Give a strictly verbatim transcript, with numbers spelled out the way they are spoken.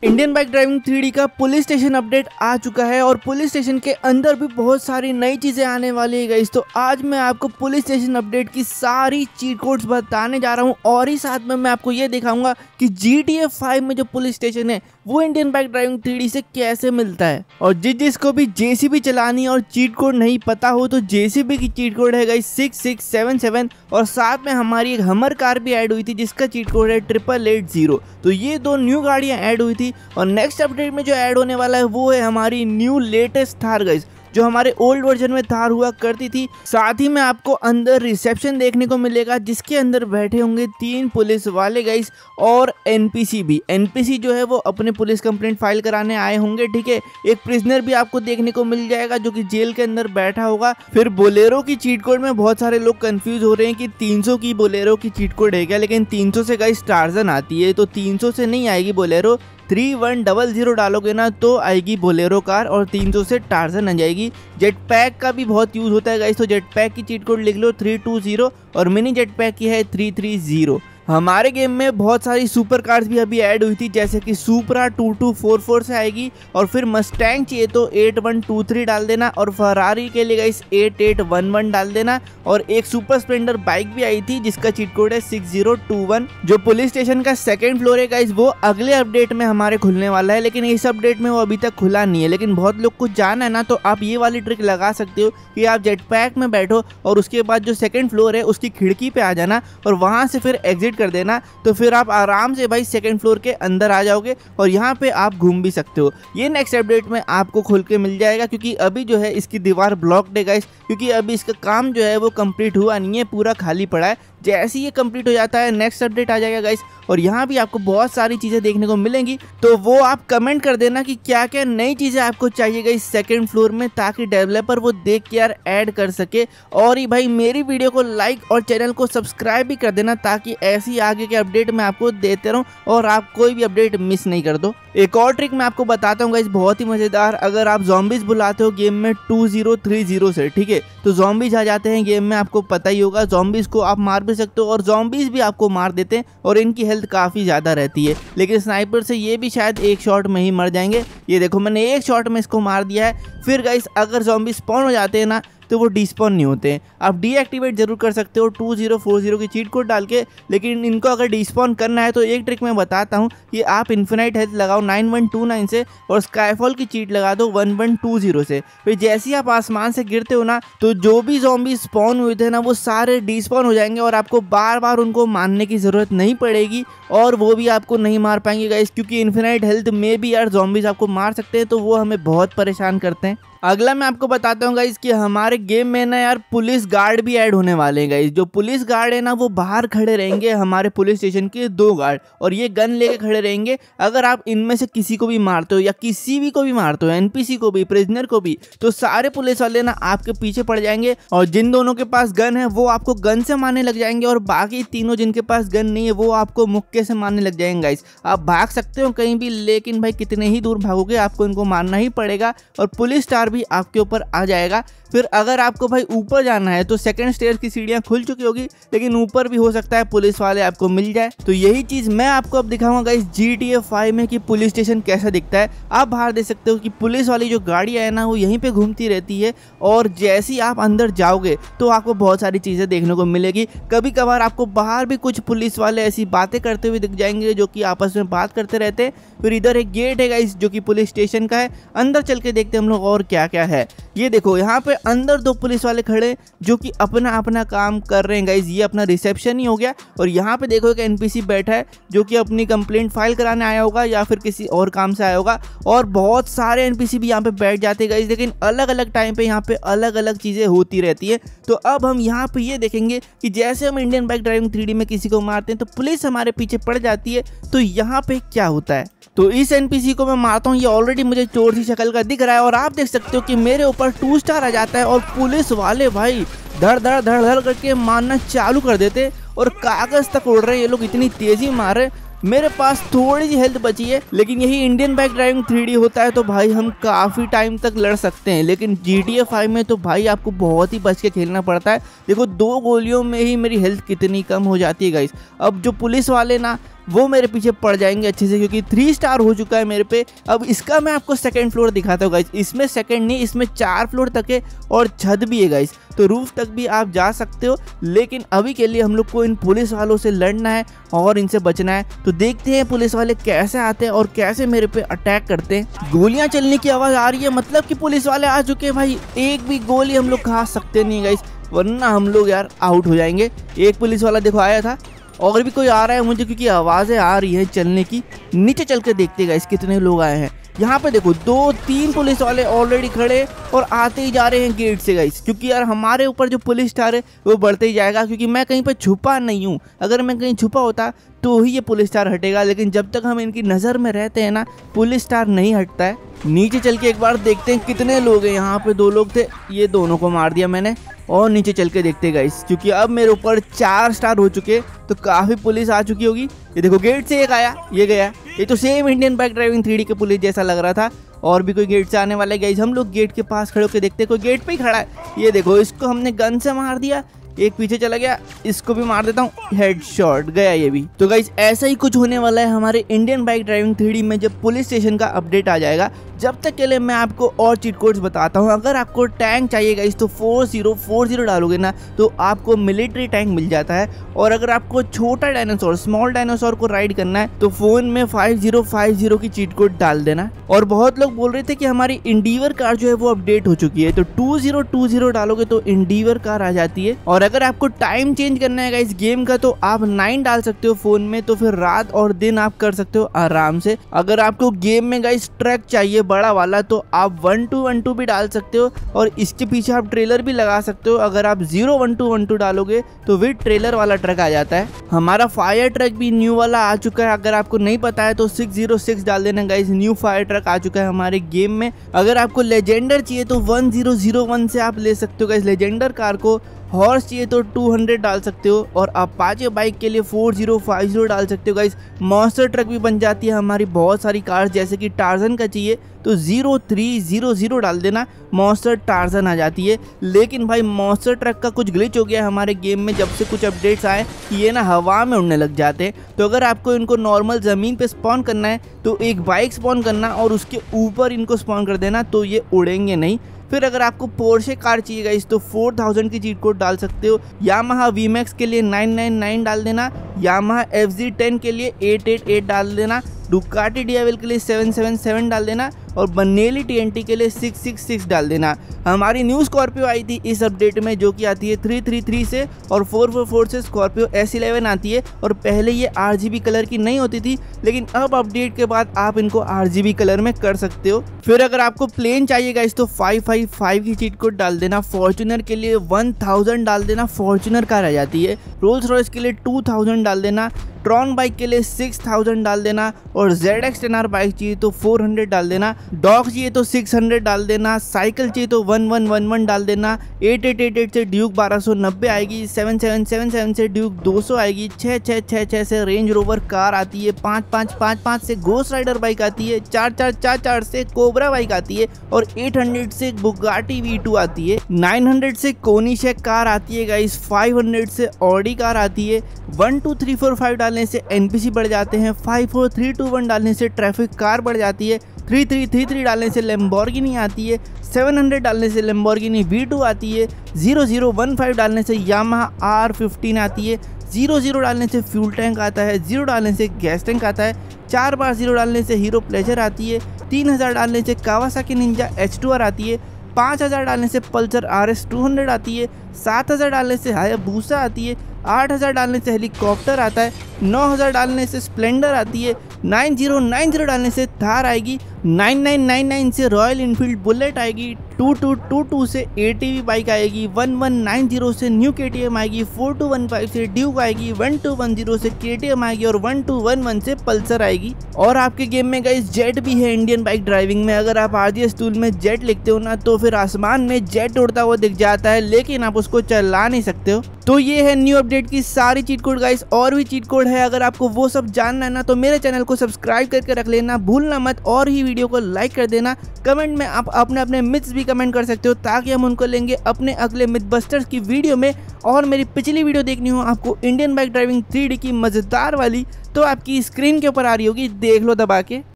Indian bike driving three D का police station update आ चुका है और पुलिस स्टेशन के अंदर भी बहुत सारी नई चीजें आने वाली है गाइस। तो आज मैं आपको पुलिस स्टेशन अपडेट की सारी चीट कोड्स बताने जा रहा हूं और ही साथ में मैं आपको ये दिखाऊंगा कि जी टी ए फाइव में जो पुलिस स्टेशन है वो Indian bike driving three D से कैसे मिलता है। और जिस जिसको भी जे सी बी चलानी और चीट कोड नहीं पता हो तो जे सी बी की चीट कोड है guys six six seven seven और साथ में हमारी एक हमर कार भी ऐड हुई थी जिसका चीट कोड है ट्रिपल एट जीरो। तो ये दो न्यू गाड़ियां ऐड हुई थी और नेक्स्ट अपडेट में जो ऐड होने वाला है वो है हमारी न्यू लेटेस्ट थार गाइस, जो हमारे ओल्ड वर्जन में थार हुआ करती थी। साथ ही में आपको अंदर रिसेप्शन देखने को मिलेगा जिसके अंदर बैठे होंगे तीन पुलिस वाले गाइस और एन पी सी भी। एन पी सी जो है वो अपने पुलिस कंप्लेंट फाइल कराने आए होंगे, ठीक है। एक प्रिजनर भी आपको देखने को मिल जाएगा जो कि जेल के अंदर बैठा होगा। फिर बोलेरो की चीट कोड में बहुत सारे लोग कंफ्यूज हो रहे हैं कि तीन सौ की बोलेरो की चीट कोड है क्या, लेकिन तीन सौ से गाइस टार्जन आती है तो तीन सौ से नहीं आएगी Bolero. Three one double zero डालोगे ना तो आएगी बोलेरो कार और तीन सौ से टार्जन आ जाएगी। जेट पैक का भी बहुत यूज होता है गाइस, तो जेट पैक की चीट कोड लिख लो थ्री टू जीरो और मिनी जेट पैक की है थ्री थ्री जीरो। हमारे गेम में बहुत सारी सुपर कार्स भी अभी ऐड हुई थी जैसे कि Supra two two four four से आएगी और फिर मस्टैंग चाहिए तो एट वन टू थ्री डाल देना और फरारी के लिए guys eight eight one one डाल देना। और एक सुपर स्प्लेंडर बाइक भी आई थी जिसका चीट कोड है सिक्स जीरो टू वन। जो पुलिस स्टेशन का सेकंड फ्लोर है गाइस वो अगले अपडेट में हमारे खुलने वाला है, लेकिन इस अपडेट में वो अभी तक खुला नहीं है। लेकिन बहुत लोग को जाना है ना तो आप ये वाली ट्रिक लगा सकते हो कि आप जेट पैक में बैठो और उसके बाद जो सेकंड फ्लोर है उसकी खिड़की पे आ जाना और वहां से फिर एग्जिट कर देना, तो फिर आप आराम से भाई सेकंड फ्लोर के अंदर आ जाओगे और यहाँ पे आप घूम भी सकते हो। ये नेक्स्ट अपडेट में आपको खुल के मिल जाएगा क्योंकि अभी जो है इसकी दीवार ब्लॉक्ड है गाइस, क्योंकि अभी इसका काम जो है वो कंप्लीट हुआ नहीं है, पूरा खाली पड़ा है। जैसे ही ये कंप्लीट हो जाता है नेक्स्ट अपडेट आ जाएगा गाइस और यहाँ भी आपको बहुत सारी चीजें देखने को मिलेंगी। तो वो आप कमेंट कर देना कि क्या क्या नई चीजें आपको चाहिए गाइस सेकंड फ्लोर में, ताकि डेवलपर वो देख के यार ऐड कर सके। और ही भाई मेरी वीडियो को लाइक और चैनल को सब्सक्राइब भी कर देना ताकि ऐसी आगे के अपडेट मैं आपको देते रहूं और आप कोई भी अपडेट मिस नहीं कर दो। एक और ट्रिक मैं आपको बताता हूँ गाइस बहुत ही मजेदार। अगर आप ज़ॉम्बीज बुलाते हो गेम में टू जीरो थ्री जीरो से, ठीक है, तो ज़ॉम्बीज आ जाते हैं गेम में, आपको पता ही होगा। ज़ॉम्बीज को आप मार भी सकते हो और ज़ॉम्बीज भी आपको मार देते हैं और इनकी हेल्थ काफी ज्यादा रहती है, लेकिन स्नाइपर से ये भी शायद एक शॉट में ही मर जाएंगे। ये देखो मैंने एक शॉट में इसको मार दिया है। फिर गाइस अगर ज़ॉम्बी स्पॉन हो जाते हैं ना तो वो डिस्पॉन नहीं होते हैं। आप डीएक्टिवेट जरूर कर सकते हो टू जीरो फोर जीरो की चीट कोड डाल के, लेकिन इनको अगर डिस्पॉन करना है तो एक ट्रिक मैं बताता हूँ कि आप इन्फिनाइट हेल्थ लगाओ नाइन वन टू नाइन से और स्काईफॉल की चीट लगा दो वन वन टू जीरो से। फिर जैसे ही आप आसमान से गिरते हो ना तो जो भी ज़ॉम्बी स्पॉन हुए थे ना वो सारे डिस्पॉन हो जाएंगे और आपको बार बार उनको मारने की जरूरत नहीं पड़ेगी और वो भी आपको नहीं मार पाएंगे गाइस, क्योंकि इन्फिनाइट हेल्थ में भी यार ज़ॉम्बीज आपको मार सकते हैं तो वो हमें बहुत परेशान करते हैं। अगला मैं आपको बताता हूँ गाइस कि हमारे गेम में ना यार पुलिस गार्ड भी ऐड होने वाले हैं गाइस। जो पुलिस गार्ड है ना वो बाहर खड़े रहेंगे हमारे पुलिस स्टेशन के दो गार्ड और ये गन लेके खड़े रहेंगे। अगर आप इनमें से किसी को भी मारते हो या किसी भी को भी मारते हो, एन पी सी को भी प्रिजनर को भी, तो सारे पुलिस वाले ना आपके पीछे पड़ जाएंगे और जिन दोनों के पास गन है वो आपको गन से मारने लग जाएंगे और बाकी तीनों जिनके पास गन नहीं है वो आपको मुक्के से मारने लग जाएंगे गाइस। आप भाग सकते हो कहीं भी, लेकिन भाई कितने ही दूर भागोगे आपको इनको मारना ही पड़ेगा और पुलिस स्टार भी आपके ऊपर आ जाएगा। फिर अगर आपको भाई ऊपर जाना है तो सेकंड स्टेज की सीढ़ियां खुल चुकी होगी, लेकिन ऊपर भी हो सकता है पुलिस वाले आपको मिल जाए। तो यही चीज मैं आपको अब दिखाऊंगा guys G T A five में कि पुलिस स्टेशन कैसा दिखता है। आप बाहर देख सकते हो कि पुलिस वाली जो गाड़ियां है ना वो यहीं पे घूमती रहती है और जैसे ही आप अंदर जाओगे तो आपको बहुत सारी चीजें देखने को मिलेगी। कभी कभार आपको बाहर भी कुछ पुलिस वाले ऐसी बातें करते हुए दिख जाएंगे जो कि आपस में बात करते रहते हैं। फिर इधर एक गेट है गाइस जो कि पुलिस स्टेशन का है, अंदर चल के देखते हैं हम लोग और क्या क्या है। ये देखो यहाँ पे अंदर दो पुलिस वाले खड़े जो कि अपना अपना काम कर रहे हैं गाइस। ये अपना रिसेप्शन ही हो गया और यहाँ पे देखो एक एन पी सी बैठा है जो कि अपनी कंप्लेंट फाइल कराने आया होगा या फिर किसी और काम से आया होगा। और बहुत सारे एन पी सी भी यहाँ पे बैठ जाते हैं गाइस, लेकिन अलग अलग टाइम पे यहाँ पे अलग अलग चीजें होती रहती है। तो अब हम यहाँ पे ये देखेंगे कि जैसे हम Indian bike driving three D में किसी को मारते हैं तो पुलिस हमारे पीछे पड़ जाती है, तो यहाँ पे क्या होता है। तो इस एन पी सी को मैं मारता हूँ, ये ऑलरेडी मुझे चोर सी शक्ल का दिख रहा है और आप देख सकते हो कि मेरे ऊपर टू स्टार आ जाता है और पुलिस वाले भाई धड़ धड़ धड़ धड़ करके मारना चालू कर देते और कागज तक उड़ रहे हैं। ये लोग इतनी तेजी मार रहे। मेरे पास थोड़ी सी हेल्थ बची है, लेकिन यही Indian bike driving three D होता है तो भाई हम काफ़ी टाइम तक लड़ सकते हैं, लेकिन जी टी ए फाइव में तो भाई आपको बहुत ही बच के खेलना पड़ता है। देखो दो गोलियों में ही मेरी हेल्थ कितनी कम हो जाती है गाइस। अब जो पुलिस वाले ना वो मेरे पीछे पड़ जाएंगे अच्छे से, क्योंकि थ्री स्टार हो चुका है मेरे पे। अब इसका मैं आपको सेकंड फ्लोर दिखाता हूँ गाइस। इसमें सेकंड नहीं, इसमें चार फ्लोर तक है और छत भी है गाइस, तो रूफ तक भी आप जा सकते हो। लेकिन अभी के लिए हम लोग को इन पुलिस वालों से लड़ना है और इनसे बचना है। तो देखते हैं पुलिस वाले कैसे आते हैं और कैसे मेरे पे अटैक करते हैं। गोलियां चलने की आवाज़ आ रही है, मतलब कि पुलिस वाले आ चुके हैं भाई। एक भी गोली हम लोग खा सकते नहीं गाइस, वरना हम लोग यार आउट हो जाएंगे। एक पुलिस वाला देखो आया था, और भी कोई आ रहा है मुझे, क्योंकि आवाज़ें आ रही हैं चलने की। नीचे चल के देखते गाइस कितने लोग आए हैं। यहाँ पे देखो दो तीन पुलिस वाले ऑलरेडी खड़े और आते ही जा रहे हैं गेट से गाइस, क्योंकि यार हमारे ऊपर जो पुलिस स्टार है वो बढ़ते ही जाएगा। क्योंकि मैं कहीं पे छुपा नहीं हूँ, अगर मैं कहीं छुपा होता तो ही ये पुलिस स्टार हटेगा, लेकिन जब तक हम इनकी नज़र में रहते हैं ना, पुलिस स्टार नहीं हटता है। नीचे चल के एक बार देखते हैं कितने लोग हैं। यहाँ पे दो लोग थे, ये दोनों को मार दिया मैंने। और नीचे चल के देखते गाइस, क्योंकि अब मेरे ऊपर चार स्टार हो चुके, तो काफ़ी पुलिस आ चुकी होगी। ये देखो गेट से एक आया, ये गया। ये तो same Indian bike driving three D के पुलिस जैसा लग रहा था। और भी कोई गेट से आने वाला है गाइस। हम लोग गेट के पास खड़े होकर देखते, कोई गेट पे ही खड़ा है। ये देखो इसको हमने गन से मार दिया, एक पीछे चला गया, इसको भी मार देता हूँ, हेडशॉट गया ये भी। तो गाइस ऐसा ही कुछ होने वाला है हमारे Indian bike driving three D में जब पुलिस स्टेशन का अपडेट आ जाएगा। जब तक के लिए मैं आपको और चीट कोड्स बताता हूँ। अगर आपको टैंक चाहिए गाइस तो फोर जीरो फोर जीरो डालोगे ना तो आपको मिलिट्री टैंक मिल जाता है। और अगर आपको छोटा डायनासोर स्मॉल डायनासोर को राइड करना है तो फोन में फाइव जीरो फाइव जीरो की चीट कोड डाल देना। और बहुत लोग बोल रहे थे कि हमारी इंडीवर कार जो है वो अपडेट हो चुकी है, तो टू जीरो टू जीरो डालोगे तो इंडीवर कार आ जाती है। और अगर आपको टाइम चेंज करना है गाइस गेम का तो आप नाइन डाल सकते हो फोन में, तो फिर रात और दिन आप कर सकते हो आराम से। अगर आपको गेम में गाइस ट्रक चाहिए बड़ा वाला तो आप वन टू वन टू भी डाल सकते हो, और इसके पीछे आप ट्रेलर भी लगा सकते हो। अगर आप zero one two one two डालोगे तो विद ट्रेलर वाला ट्रक आ जाता है। हमारा फायर ट्रक भी न्यू वाला आ चुका है, अगर आपको नहीं पता है तो सिक्स जीरो सिक्स डाल देना गाइस। न्यू फायर ट्रक आ चुका है हमारे गेम में। अगर आपको लेजेंडर चाहिए तो वन जीरो जीरो वन से आप ले सकते हो गाइस लेजेंडर कार को। हॉर्स चाहिए तो टू हंड्रेड डाल सकते हो, और अपाचे बाइक के लिए फोर जीरो फाइव जीरो डाल सकते हो गाइस। मॉन्स्टर ट्रक भी बन जाती है हमारी बहुत सारी कार्स, जैसे कि टार्जन का चाहिए तो जीरो थ्री जीरो जीरो डाल देना, मॉन्स्टर टार्जन आ जाती है। लेकिन भाई मॉन्स्टर ट्रक का कुछ ग्लिच हो गया है हमारे गेम में, जब से कुछ अपडेट्स आए कि ये ना हवा में उड़ने लग जाते हैं। तो अगर आपको इनको नॉर्मल ज़मीन पे स्पॉन करना है तो एक बाइक स्पॉन करना और उसके ऊपर इनको स्पॉन कर देना, तो ये उड़ेंगे नहीं। फिर अगर आपको पोर्शे कार चाहिए गाइस तो फोर थाउजेंड की चीट कोड डाल सकते हो। यामाहा वी मैक्स के लिए नाइन नाइन नाइन डाल देना, यामाहा एफ जी टेन के लिए एट एट एट डाल देना, डुकाटी डी आई एल के लिए सेवन सेवन सेवन डाल देना, और बनेली टी एन टी के लिए सिक्स सिक्स सिक्स डाल देना। हमारी न्यू स्कॉर्पियो आई थी इस अपडेट में, जो कि आती है थ्री थ्री थ्री से, और फोर फोर फोर से स्कॉर्पियो एस इलेवन आती है। और पहले ये आर जी बी कलर की नहीं होती थी, लेकिन अब अपडेट के बाद आप इनको आर जी बी कलर में कर सकते हो। फिर अगर आपको प्लेन चाहिए गाइस तो फाइव फाइव फाइव की चीट कोड डाल देना। फॉर्च्यूनर के लिए वन थाउजेंड डाल देना, फॉर्च्यूनर कार आ जाती है। रोल्स रॉयस के लिए टू थाउजेंड डाल देना, ट्रॉन बाइक के लिए सिक्स थाउजेंड डाल देना, और Z X ten R bike चाहिए तो फोर हंड्रेड डाल देना, डॉग चाहिए तो सिक्स हंड्रेड डाल देना, साइकिल चाहिए तो वन वन वन वन डाल देना। एट एट एट एट से ड्यूक बारह सौ नब्बे आएगी, सेवन सेवन सेवन सेवन से ड्यूक दो सौ आएगी, छः छः छः छः से रेंज रोवर कार आती है, पाँच पाँच पाँच पाँच से घोस्ट राइडर बाइक आती है, चार चार चार चार से कोबरा बाइक आती है, और एट हंड्रेड से बुगाटी वी टू आती है, नाइन हंड्रेड से कोनिशेक कार आती है गाइस, फाइव हंड्रेड से ऑडी कार आती है, one two three four five डालने से एनपीसी बढ़ जाते हैं, five four three two one डालने से ट्रैफिक कार बढ़ जाती है, थ्री थ्री थ्री थ्री डालने से लैम्बोर्गिनी आती है, सेवन हंड्रेड डालने से लैम्बोर्गिनी वी टू आती है, जीरो जीरो वन फाइव डालने से यामाहा आर फिफ्टीन आती है, जीरो जीरो डालने से फ्यूल टैंक आता है, जीरो डालने से गैस टैंक आता है, चार बार जीरो डालने से हीरो प्लेजर आती है, तीन हज़ार डालने से Kawasaki Ninja H two R आती है, पाँच हज़ार डालने से Pulsar R S two hundred आती है, सात हज़ार डालने से हायाबूसा आती है, आठ हज़ार डालने से हेलीकॉप्टर आता है, नौ हज़ार डालने से स्प्लेंडर आती है, नाइन जीरो नाइन जीरो डालने से थार आएगी, नाइन नाइन नाइन नाइन से रॉयल इनफील्ड बुलेट आएगी, टू टू टू टू से एटीवी बाइक आएगी, वन वन नाइन जीरो से न्यू केटीएम आएगी, फोर टू वन फाइव से ड्यूक आएगी, वन टू वन जीरो से केटीएम आएगी, और वन टू वन वन से पल्सर आएगी। और आपके गेम में गाइस जेट भी है इंडियन बाइक ड्राइविंग में। अगर आप आरजीएस टूल में जेट लिखते हो ना तो फिर आसमान में जेट उड़ता हुआ दिख जाता है, लेकिन आप उसको चला नहीं सकते हो। तो ये है न्यू अपडेट की सारी चीट कोड गाइस। और भी चीट कोड है, अगर आपको वो सब जानना है ना तो मेरे चैनल को सब्सक्राइब करके रख लेना, भूलना मत, और ही वीडियो को लाइक कर देना। कमेंट में आप अपने अपने मिथ्स भी कमेंट कर सकते हो ताकि हम उनको लेंगे अपने अगले मिथबस्टर्स की वीडियो में। और मेरी पिछली वीडियो देखनी हो आपको Indian bike driving three D की मज़ेदार वाली, तो आपकी स्क्रीन के ऊपर आ रही होगी, देख लो दबा के।